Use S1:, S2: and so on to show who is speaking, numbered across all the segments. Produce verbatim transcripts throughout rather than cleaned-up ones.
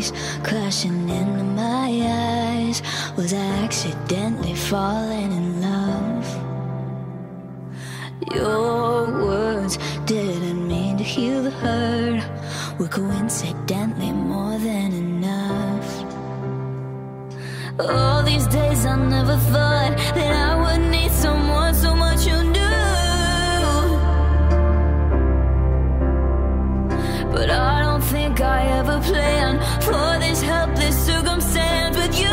S1: eyes crashing into my eyes. Was I accidentally falling in love? Your words didn't mean to heal the hurt, were coincidentally more than enough. All these days I never thought that I would need someone so much you knew. But I don't think I ever planned for this helpless circumstance with you.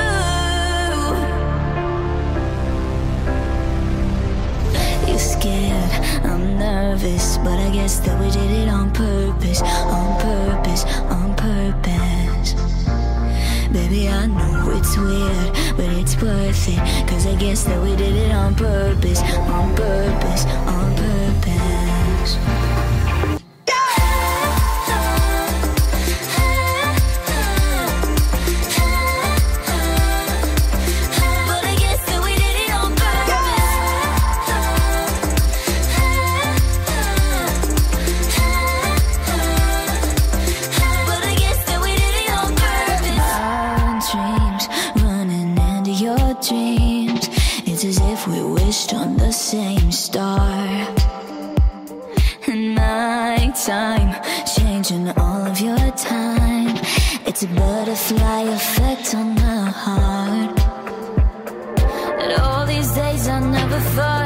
S1: You're scared, I'm nervous, but I guess that we did it on purpose, on purpose, on purpose. Baby, I know it's weird, but it's worth it, 'cause I guess that we did it on purpose, on purpose, on purpose. Dreams, it's as if we wished on the same star. And my time, changing all of your time. It's a butterfly effect on my heart. And all these days I never thought